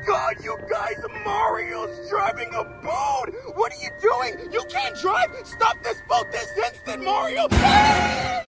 God, you guys, Mario's driving a boat! What are you doing? You can't drive! Stop this boat this instant, Mario!